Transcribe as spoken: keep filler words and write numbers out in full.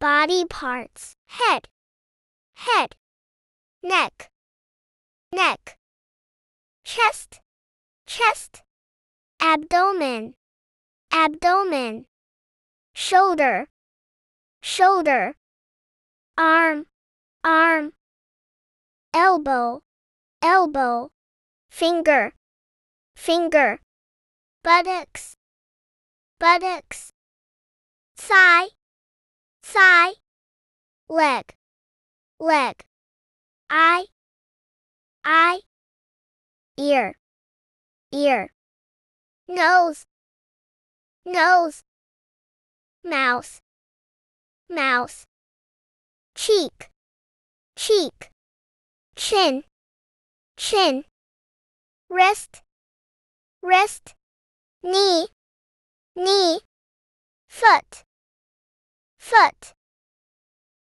Body parts: head, head, neck, neck, chest, chest, abdomen, abdomen, shoulder, shoulder, arm, arm, elbow, elbow, finger, finger, buttocks, buttocks, thigh, thigh, leg, leg, eye, eye, ear, ear, nose, nose, mouth, mouth, cheek, cheek, chin, chin, wrist, wrist, knee, knee, foot, foot.